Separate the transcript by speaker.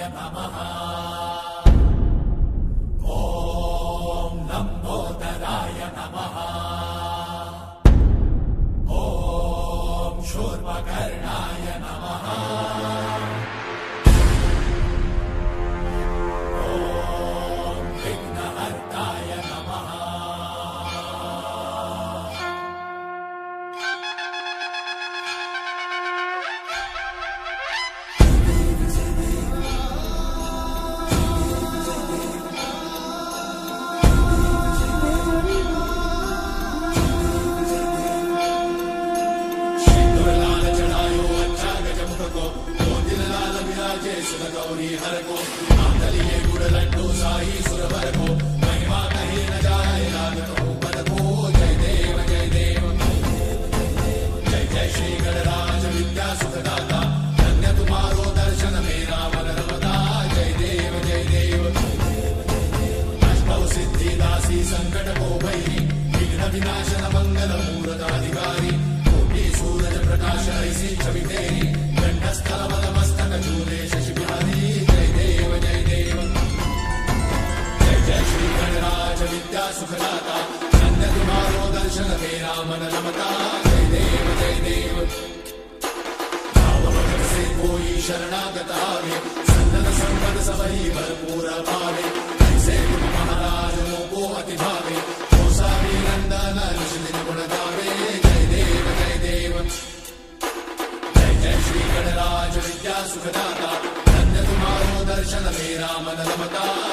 Speaker 1: नमः। ॐ लम्बोदराय नमः। ॐ शूर्पकर्णाय नमः। ॐ विघ्नहर्ताय नमः। गौरी हर को आंदलिए गुड़ लड्डू साई सुरवर को महिमा कहीं न जाए लागत हो पद को। जय देव जय देव जय जय श्री गणराज विद्या सुखदाता धन्य तुम्हारो दर्शन मेरा मन रमता। जय देव जय देव अष्टौ सिद्धि दासी संकट को भैरी विघ्न विनाशन मंगल मूर्त अधिकारी कोटि सूरज प्रकाश ऐसी छवि तेरी कंठस्थल बल मस्तक झूले शशि विद्या सुखदाता धन्य तुम्हारो दर्शन मेरा मन रमता। जय देव जय देव भाव भगत से कोई शरणागत आवे सन्नत संपद सबही भरपूर पावे। ऐसे तुम महाराज को अति भावे गोसावी नंदन निश्चित गुण गावे। जय देव जय देव जय जय श्री गणराज विद्या सुखदाता धन्य तुम्हारो दर्शन मेरा मन रमता।